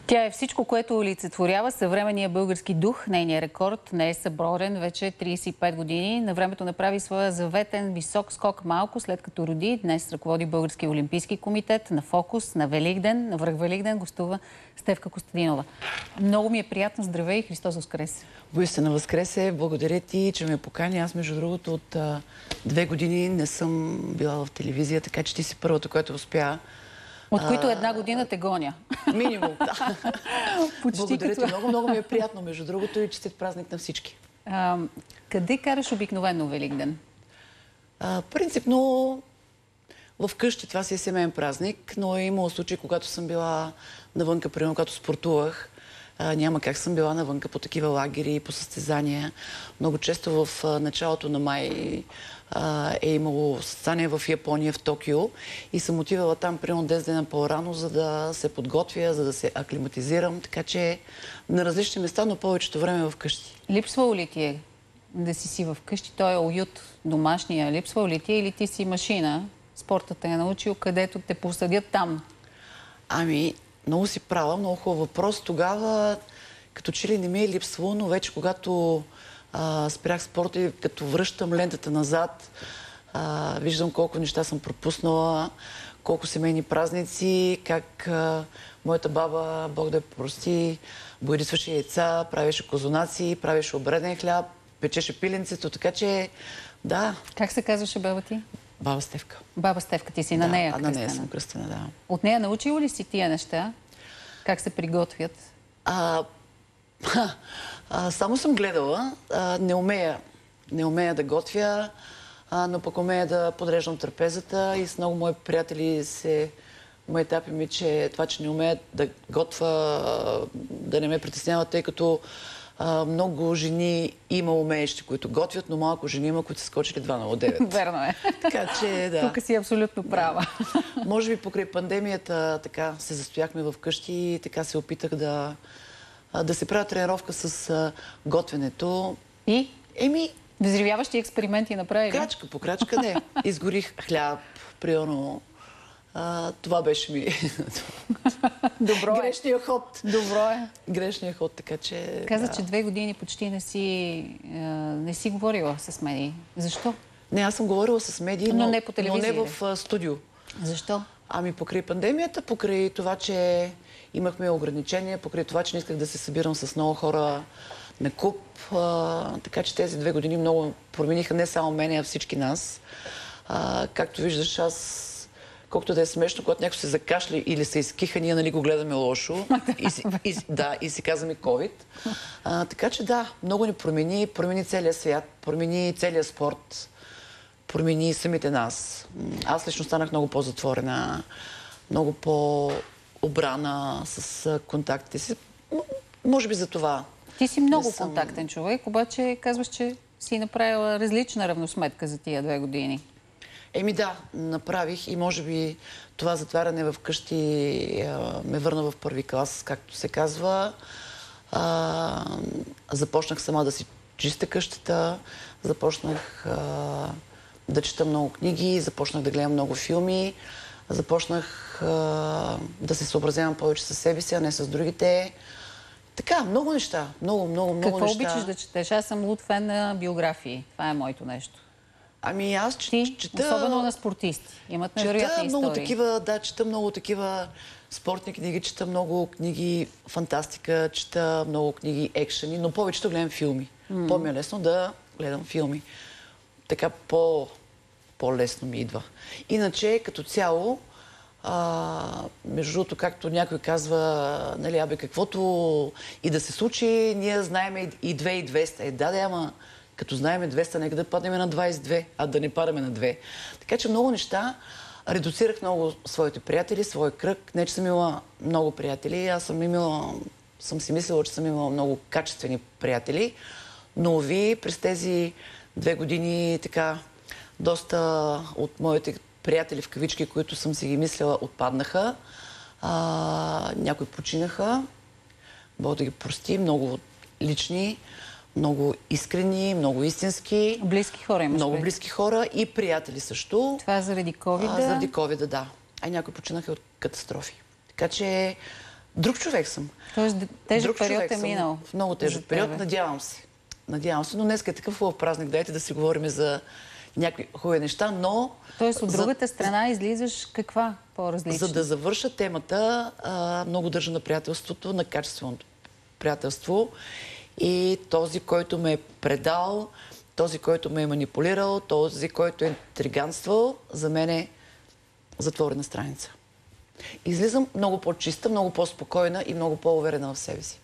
Тя е всичко, което олицетворява съвременния български дух. Нейният рекорд не е съборен вече 35 години. На времето направи своя заветен висок скок малко след като роди. Днес ръководи Български олимпийски комитет. На Фокус, на Великден, на връх Великден гостува Стефка Костадинова. Много ми е приятно. Здравей и Христос Воскресе! Воистина Възкресе! Благодаря ти, че ме покани. Аз, между другото, от 2 години не съм била в телевизия, така че ти си първата, която успя. От които 1 година те гоня. Минимум, да. Благодаря като... ти. Много ми е приятно, между другото, и честит празник на всички. Къде караш обикновено Великден? Принципно вкъщи, това си е семейен празник, но е имало случаи, когато съм била навънка, примерно, когато спортувах. Няма как съм била навънка по такива лагери, по състезания. Много често в началото на май е имало състезание в Япония, в Токио, и съм отивала там примерно 10 дена по-рано, за да се подготвя, за да се аклиматизирам, така че на различни места, но повечето време вкъщи. Липсвало ли ти е да си вкъщи? Той е уют домашния. Липсвало ли ти, или ти си машина? Спортът те е научил, където те посадят там? Много си права, много хубав въпрос. Тогава като че ли не ми е липсвало, но вече когато спрях спорта и като връщам лентата назад, виждам колко неща съм пропуснала, колко семейни празници, как моята баба, Бог да я прости, боядисваше яйца, правеше козунаци, правеше обреден хляб, печеше пиленцето, така че да. Как се казваше баба ти? Баба Стефка. Баба Стефка, ти си на нея кръстена. На нея съм кръстена, да. От нея научила ли си тия неща? Как се приготвят? Само съм гледала. Не умея да готвя, но пък умея да подреждам трапезата, и с много мои приятели ме етапи ми, че това, че не умея да готвя, да не ме притеснява, тъй като много жени има умеещи, които готвят, но малко жени има, които са скочили 2,09. Верно е. Така че, да. Тук си абсолютно права. Може би покрай пандемията така се застояхме вкъщи и така се опитах да се правя тренировка с готвенето. И? Еми... Взривяващи експерименти направи ли? Крачка по крачка, не. Изгорих хляб, примерно. Това беше ми... Добро е. Грешния ход. Добро е. Грешния ход, така че... Каза, че 2 години почти не си говорила с медии. Защо? Не, аз съм говорила с медии, но не по телевизия. Но не в студио. Защо? Покрай пандемията, покрай това, че имахме ограничения, покрай това, че не исках да се събирам с много хора на куп. Така че тези 2 години много промениха не само мене, а всички нас. Както виждаш, аз, колкото да е смешно, когато някой се закашля или се изкиха, ние нали го гледаме лошо. И си казваме COVID. Така че да, много ни промени целия свят, промени целия спорт, промени самите нас. Аз лично станах много по-затворена, много по-обрана с контактите си. Може би за това. Ти си много контактен човек, обаче казваш, че си направила различна равносметка за тия 2 години. Да, направих, и може би това затваряне вкъщи ме върна в първи клас, както се казва. Започнах сама да си чистя къщата, започнах да чета много книги, започнах да гледам много филми, започнах да се съобразявам повече със себе си, а не с другите. Така, много неща. Много Какво неща. обичаш да четеш? Аз съм луд фен на биографии. Това е моето нещо. Аз чета... Особено на спортисти. Имат невероятни истории. Чета много такива спортни книги, чета много книги фантастика, чета много книги екшени, но повечето гледам филми. По-ми е лесно да гледам филми. Така по-лесно ми идва. Иначе, като цяло, между другото, както някой казва, нали, каквото и да се случи, ние знаем и 2200. Ама като знаем 200, нека да паднем на 22, а да не падаме на 2. Така че много неща. Редуцирах много своите приятели, своя кръг. Не, че съм имала много приятели. Аз съм си мислила, че съм имала много качествени приятели. Но през тези 2 години така доста от моите приятели в кавички, които съм си ги мислила, отпаднаха. Някои починаха. Бог да ги прости. Много лични, много искрени, много истински. Близки хора имаш. Много близки хора и приятели също. Това заради COVID-а? Заради COVID-а, да. Някои починаха от катастрофи. Така че Друг човек съм. Тоест, тежък Друг период човек е съм. минал. В много тежък период, надявам се. Надявам се, но днес е такъв хубав празник. Дайте да си говорим за някакви хубави неща, но... Тоест, от другата страна излизаш каква по-различна? За да завърша темата, много държа на приятелството, на качественото приятелство. И този, който ме е предал, този, който ме е манипулирал, този, който е интриганствал, за мен е затворена страница. Излизам много по-чиста, много по-спокойна и много по-уверена в себе си.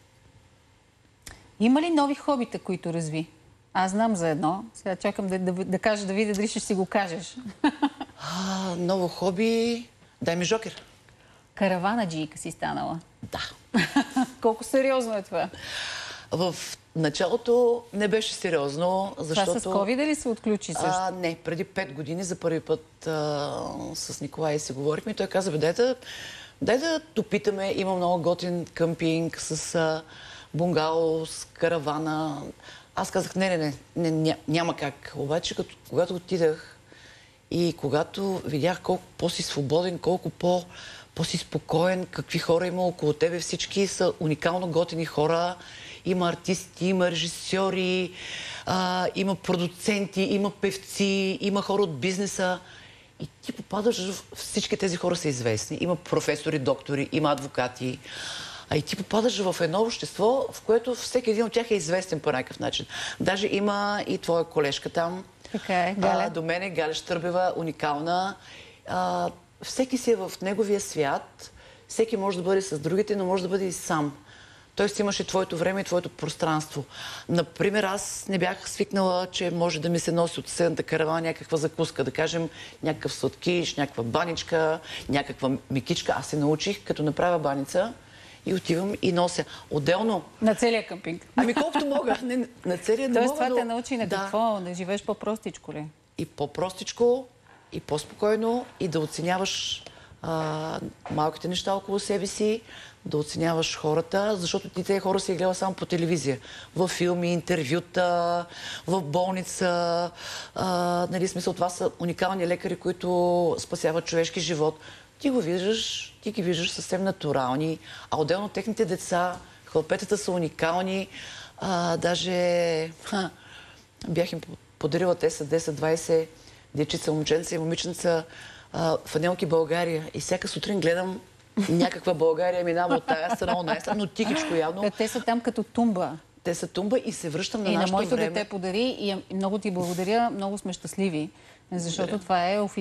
Има ли нови хобита, които разви? Аз знам за едно. Сега чакам да кажа, да видя дали ще си го кажеш. Ново хоби... Дай ми жокер. Караванаджийка си станала. Да. Колко сериозно е това? В началото не беше сериозно, защото... Това с COVID ли се отключи също? Не, преди 5 години за първи път с Николай си говорихме и той каза, дай да допитаме, има много готин къмпинг с бунгало, с каравана. Аз казах, не, няма как. Обаче, когато отидах и когато видях колко по-си свободен, колко по-си спокоен, какви хора има около тебе, всички са уникално готини хора. Има артисти, има режисьори, има продуценти, има певци, има хора от бизнеса. И ти попадаш в... Всички тези хора са известни. Има професори, доктори, има адвокати. И ти попадаш в едно общество, в което всеки един от тях е известен по някакъв начин. Даже има и твоя колежка там. Така е, Галя. До мен е Галя Щърбева, уникална. Всеки си е в неговия свят. Всеки може да бъде с другите, но може да бъде и сам. Тоест имаше твоето време и твоето пространство. Например, аз не бях свикнала, че може да ми се носи от съседната каравана някаква закуска. Да кажем, някакъв сладкиш, някаква баничка, някаква микичка. Аз се научих, като направя баница и отивам и нося. Отделно... На целия къмпинг. Колкото мога. На целия не Тоест мога, това те научи на какво? Да живееш по-простичко ли? И по-простичко, и по-спокойно, и да оценяваш малките неща около себе си, да оценяваш хората, защото ти тези хора си гледат само по телевизия. В филми, интервюта, в болница. Смисъл, това са уникални лекари, които спасяват човешки живот. Ти ги виждаш съвсем натурални. А отделно техните деца, хлапетата са уникални. Даже бях им подарила, те са 10-20 дечица, момченца и момиченца, фанелки България. И всяка сутрин гледам някаква България минава от тая страна, от тази страна, но тихичко явно. Те са там като тумба. Те са тумба и се връщам на нашето време. И на моето дете подари и много ти благодаря, много сме щастливи, защото това е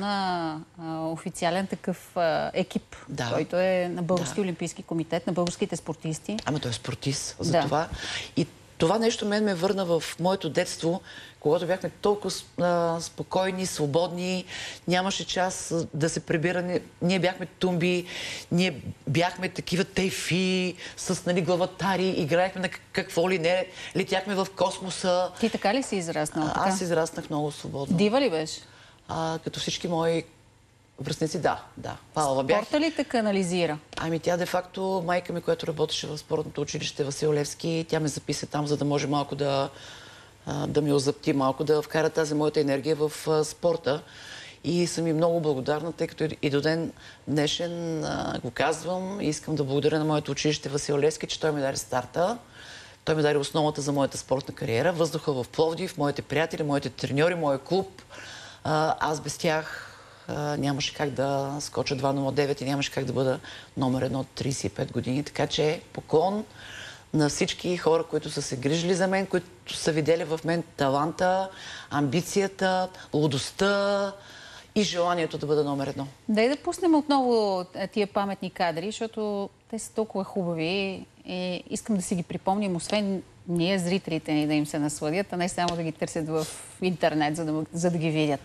официален такъв екип, който е на Български олимпийски комитет, на българските спортисти. Ама той е спортист за това. И това нещо мен ме върна в моето детство, когато бяхме толкова спокойни, свободни, нямаше час да се прибираме. Ние бяхме тумби, ние бяхме такива тейфи с главатари, играехме на какво ли не, летяхме в космоса. Ти така ли си израснал? Аз израснах много свободно. Дива ли беше? Като всички мои връстници, да. Спорта ли те канализира? Тя де-факто, майка ми, която работеше в спортното училище Васил Левски, тя ме записа там, за да може малко да ми озапти, малко да вкара тази моята енергия в спорта. И съм и много благодарна, тъй като и до ден днешен го казвам и искам да благодаря на моето училище Васил Левски, че той ми даде старта. Той ми даде основата за моята спортна кариера. Въздуха в Пловдив, моите приятели, моите треньори, моя клуб. Аз без тях нямаше как да скоча 2.09 и нямаше как да бъда номер 1 от 35 години. Така че поклон на всички хора, които са се грижили за мен, които са видели в мен таланта, амбицията, лудостта и желанието да бъда номер 1. Дай да пуснем отново тия паметни кадри, защото те са толкова хубави и искам да си ги припомним, освен ние, зрителите ни, да им се насладят, а не само да ги търсят в интернет, за да ги видят.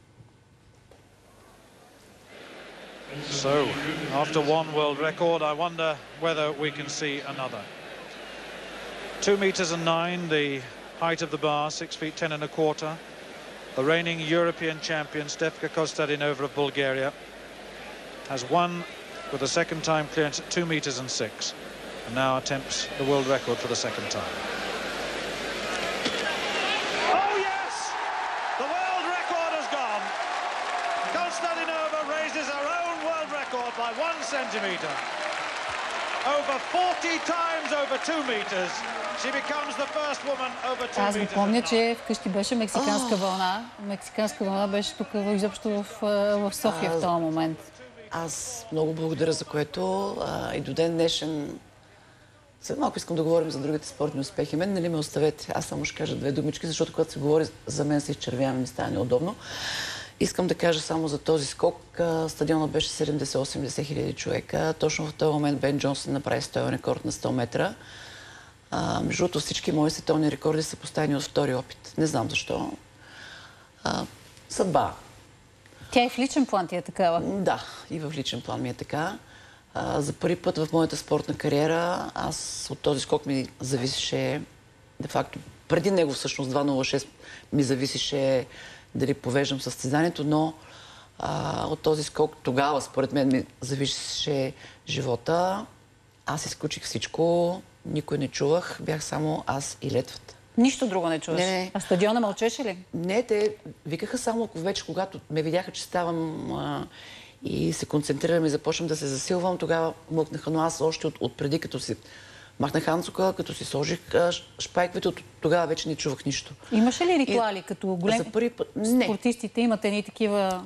So, after one world record, I wonder whether we can see another. 2 meters and 9, the height of the bar, 6 feet 10 and a quarter. The reigning European champion, Stefka Kostadinova of Bulgaria, has won with a second time clearance at 2 meters and 6, and now attempts the world record for the second time. Oh yes! The world record has gone. Kostadinova raises her own world record by 1 centimeter. over 40 times over 2 meters. She becomes the first woman over 2 meters. Аз го помня, че вкъщи беше мексиканска вълна. Мексиканска вълна беше тук изобщо в София в този момент. Аз много благодаря за което и до ден днешен. След малко искам да говорим за другите спортни успехи. Мен нали ме оставете. Аз само ще кажа две думички, защото когато се говори за мен се изчервявам, ми става неудобно. Искам да кажа само за този скок. Стадионът беше 70-80 хиляди човека. Точно в този момент Бен Джонсън направи стоен рекорд на 100 метра. Между другото, всички мои световни рекорди са поставени от втори опит. Не знам защо. Съдба. Тя и в личен план ти е такава? Да, и в личен план ми е така. За първи път в моята спортна кариера аз от този скок ми зависеше, де факто, преди него всъщност 2.06 ми зависеше дали повеждам състезанието, но от този скок тогава според мен ми зависеше живота. Аз изключих всичко, никой не чувах, бях само аз и летвата. Нищо друго не чуваш? Не. А стадиона мълчеше ли? Не, те викаха само вече, когато ме видяха, че ставам и се концентрирам и започвам да се засилвам, тогава мъкнаха, но аз още от преди, като си махнах анцука, като си сложих шпайковете, от тогава вече не чувах нищо. Имаше ли ритуали, като големи За първи път? Не. спортистите имат едни такива...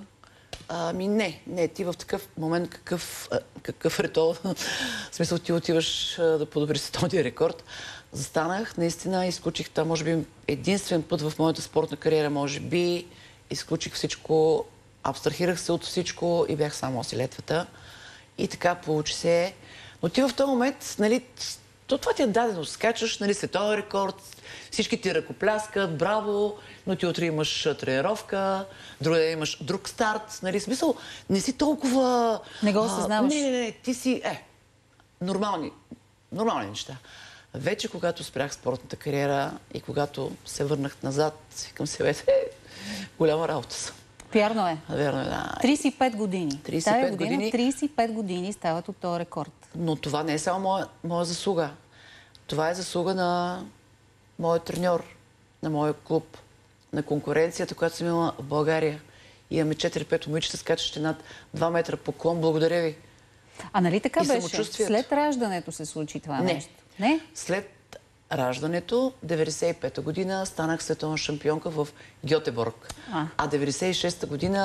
Не. Ти в такъв момент какъв ритуал, в смисъл ти отиваш да подобриш световния рекорд. Застанах, наистина изключих това, може би единствен път в моята спортна кариера, може би, изключих всичко, абстрахирах се от всичко и бях само си летвата. И така получи се. Но ти в този момент, нали, това ти е дадено. Скачаш, нали, световен рекорд, всички ти ръкопляскат, браво, но ти утре имаш тренировка, друг ден имаш друг старт, нали, смисъл, не си толкова... Не го осъзнаваш. Не, ти си, нормални неща. Вече, когато спрях спортната кариера и когато се върнах назад, викам се, голяма работа съм. Вярно е. Верно е, да. 35 години. 35 години. 35 години стават от този рекорд. Но това не е само моя заслуга. Това е заслуга на моя треньор, на моя клуб, на конкуренцията, която съм имала в България. Имаме 4-5 момичета, скачащи над 2 метра поклон. Благодаря ви. А нали така И беше? След раждането се случи това нещо? Не. След раждането, 95-та година, станах световна шампионка в Гьотеборг. А 96-та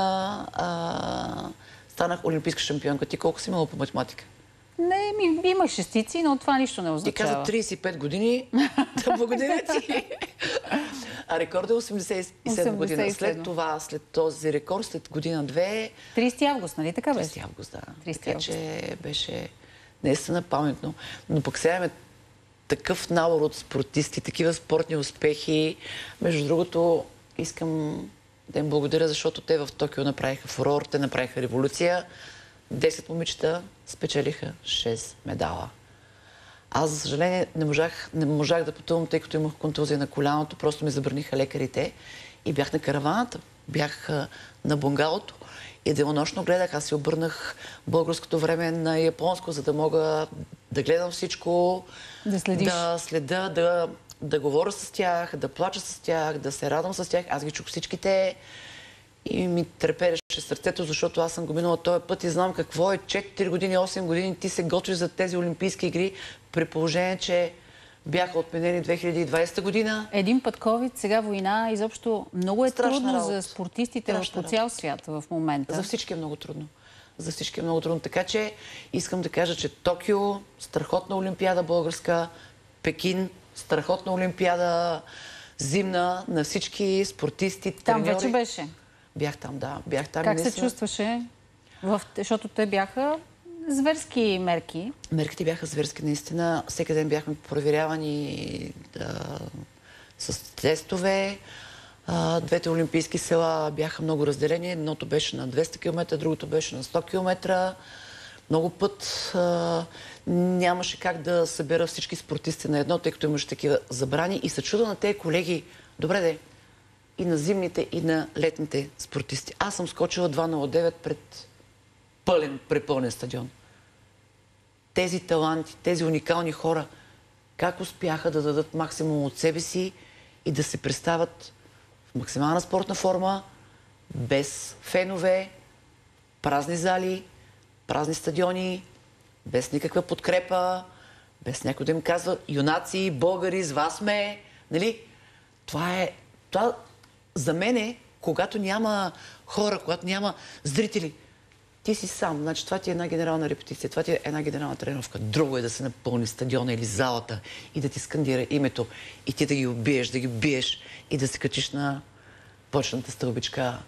година станах олимпийска шампионка. Ти колко си имала по математика? Не, имах шестици, но това нищо не означава. Ти каза 35 години. Да, благодаря ти. А рекорд е 87 година. След това, след този рекорд, след година-две... 30 август, нали така беше? 30 август, да. 30 така че беше наистина паметно. Но пък сега имаме такъв набор от спортисти, такива спортни успехи. Между другото, искам да им благодаря, защото те в Токио направиха фурор, те направиха революция. 10 момичета спечелиха 6 медала. Аз, за съжаление, не можах да пътувам, тъй като имах контузия на коляното. Просто ми забраниха лекарите. И бях на караваната, бях на бунгалото. И денонощно гледах. Аз си обърнах българското време на японско, за да мога да гледам всичко. Да следиш. Да следа, да говоря с тях, да плача с тях, да се радвам с тях. Аз ги чух всичките. И ми трепереше сърцето, защото аз съм го минала този път и знам какво е 4 години, 8 години. Ти се готвиш за тези олимпийски игри, при положение, че бяха отменени 2020 година. Един път COVID, сега война. Изобщо много е трудно за спортистите по цял свят в момента. За всички е много трудно. За всички е много трудно. Така че искам да кажа, че Токио, страхотна олимпиада българска, Пекин, страхотна олимпиада зимна на всички спортисти, треньори. Там вече беше. Бях там, да. Бях там. Как се чувстваше? Защото те бяха зверски мерки. Мерките бяха зверски, наистина. Всеки ден бяхме проверявани с тестове. Двете олимпийски села бяха много разделени. Едното беше на 200 км, другото беше на 100 км. Много път нямаше как да събера всички спортисти на едно, тъй като имаше такива забрани. И се чуда на тези колеги, добре де, и на зимните, и на летните спортисти. Аз съм скочила 2.09 пред препълнен стадион. Тези таланти, тези уникални хора, как успяха да дадат максимум от себе си и да се представят в максимална спортна форма, без фенове, празни зали, празни стадиони, без никаква подкрепа, без някой да им казва юнаци, българи, с вас сме. Нали? Това за мен е, когато няма хора, когато няма зрители. Ти си сам. Значи това ти е една генерална репетиция, това ти е една генерална тренировка. Друго е да се напълни стадиона или залата и да ти скандира името и ти да ги убиеш, да ги биеш и да се качиш на почната стълбичка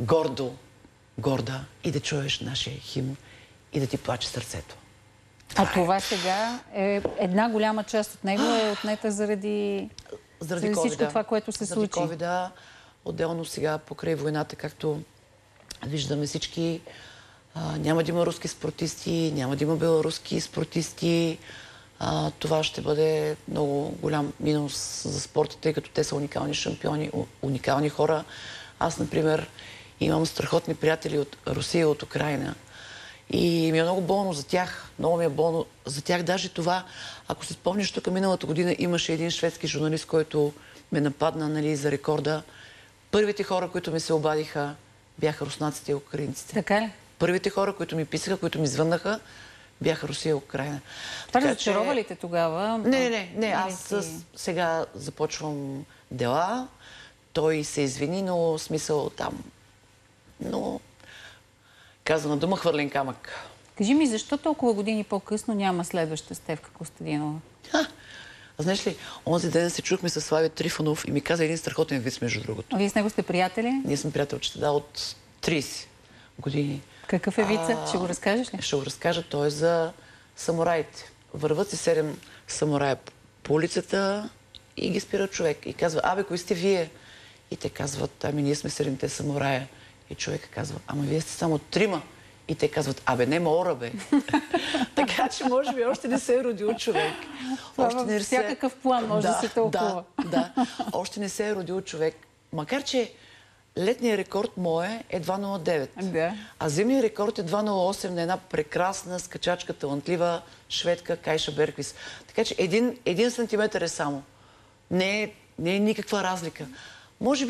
горда и да чуеш нашия химн и да ти плаче сърцето. Това сега е една голяма част от него е отнета заради всичко това, което се случи. Заради COVID-а, отделно сега покрай войната, както виждаме всички, няма да има руски спортисти, няма да има беларуски спортисти. Това ще бъде много голям минус за спорта, тъй като те са уникални шампиони, уникални хора. Аз, например, имам страхотни приятели от Русия, от Украйна. И ми е много болно за тях. Много ми е болно за тях. Даже това, ако се спомняш, тук миналата година имаше един шведски журналист, който ме нападна, нали, за рекорда. Първите хора, които ми се обадиха, бяха руснаците и украинците. Така ли? Първите хора, които ми писаха, които ми звъннаха, бяха Русия и Украйна. Това разочарова ли те тогава? Не. Аз сега започвам дела. Той се извини, но смисъл там. Но казана дума, хвърлен камък. Кажи ми, защо толкова години по-късно няма следваща Стефка Костадинова? Знаеш ли, онзи ден се чухме с Слави Трифонов и ми каза един страхотен виц, между другото. Вие с него сте приятели? Ние сме приятелчета, да, от 30 години. Какъв е вица? Ще го разкажеш ли? Ще го разкажа. Той е за самураите. Върват си 7 самурая по улицата и ги спира човек. И казва, кои сте вие? И те казват, ние сме 7-те самурая. И човека казва, вие сте само 3. И те казват, не мора, бе. Така че, може би, още не се е родил човек. Всякакъв план може да се тълкува. Да, още не се е родил човек. Макар че летният рекорд мое е 2.09. Да. А зимният рекорд е 2.08 на една прекрасна, скачачка, талантлива шведка Кайша Берквис. Така че 1 сантиметър е само. Не е никаква разлика. Може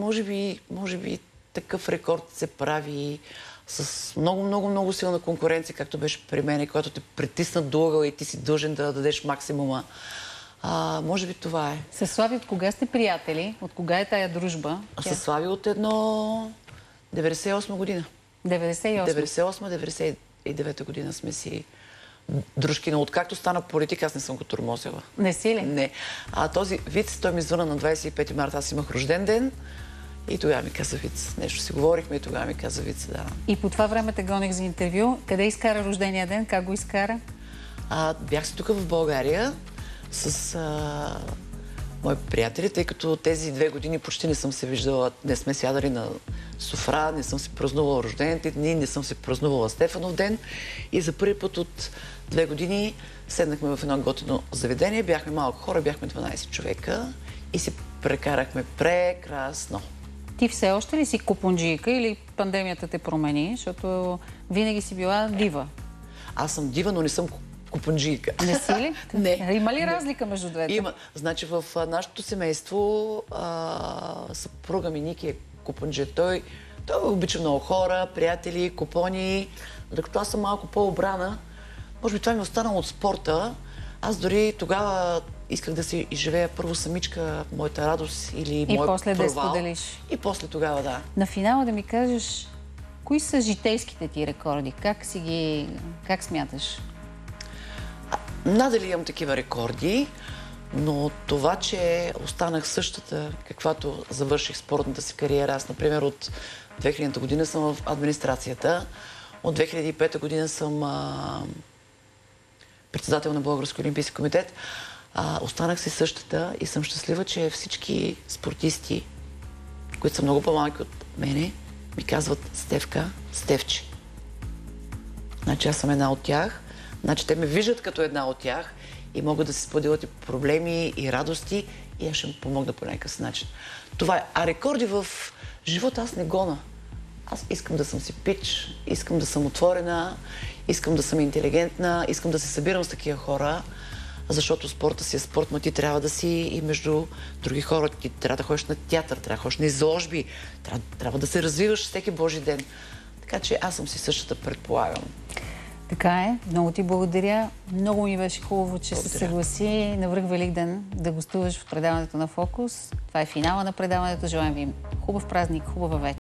би такъв рекорд се прави с много силна конкуренция, както беше при мен, когато те притиснат до ъгъла и ти си дължен да дадеш максимума. Може би това е. С Слави от кога сте приятели? От кога е тая дружба? С Слави от 98 година. 98-99 година сме си дружки, но откакто стана политик, аз не съм го тормозила. Не си ли? Не. Този виц, той ми звъна на 25 марта, аз имах рожден ден. И тогава ми каза виц. Нещо си говорихме и тогава ми каза виц, да. И по това време те гоних за интервю. Къде изкара рождения ден? Как го изкара? Бях си тук в България с мои приятели, тъй като тези 2 години почти не съм се виждала, не сме сядали на софра, не съм си празнувала рождените дни, не съм си празнувала Стефанов ден. И за първи път от 2 години седнахме в едно готино заведение, бяхме малко хора, бяхме 12 човека и си прекарахме прекрасно. Ти все още ли си купунджийка или пандемията те промени? Защото винаги си била дива. Аз съм дива, но не съм купунджийка. Не си ли? Не. Има ли разлика между двете? Има. Значи в нашето семейство съпруга ми Ники е купунджия. Той обича много хора, приятели, купони. Докато аз съм малко по-обрана, може би това ми е останало от спорта. Аз дори тогава исках да си изживея първо самичка моята радост или мой провал. И после да споделиш. И после тогава, да. На финала да ми кажеш, кои са житейските ти рекорди? Как смяташ? Надали имам такива рекорди, но това, че останах същата, каквато завърших спортната си кариера. Аз, например, от 2000 година съм в администрацията. От 2005 година съм председател на Български олимпийски комитет. Останах си същата и съм щастлива, че всички спортисти, които са много по-малки от мене, ми казват Стефка, Стефче. Значи аз съм една от тях. Значи те ме виждат като една от тях и могат да се споделят и проблеми, и радости и аз ще им помогна по някакъв начин. Това е. А рекорди в живота аз не гона. Аз искам да съм си пич, искам да съм отворена, искам да съм интелигентна, искам да се събирам с такива хора, защото спорта си е спорт, но ти трябва да си и между други хора. Ти трябва да ходиш на театър, трябва да ходиш на изложби, трябва да се развиваш всеки Божи ден. Така че аз съм си същата, предполагам. Така е. Много ти благодаря. Много ми беше хубаво, че се съгласи на връх Великден да гостуваш в предаването на Фокус. Това е финала на предаването. Желаем ви хубав празник, хубава вечер.